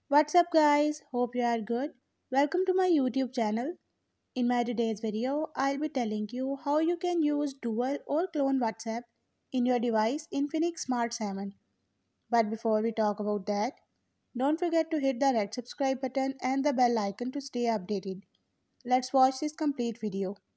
What's up guys? Hope you are good. Welcome to my YouTube channel. In my today's video, I'll be telling you how you can use dual or clone WhatsApp in your device Infinix Smart 7. But before we talk about that, don't forget to hit the red subscribe button and the bell icon to stay updated. Let's watch this complete video.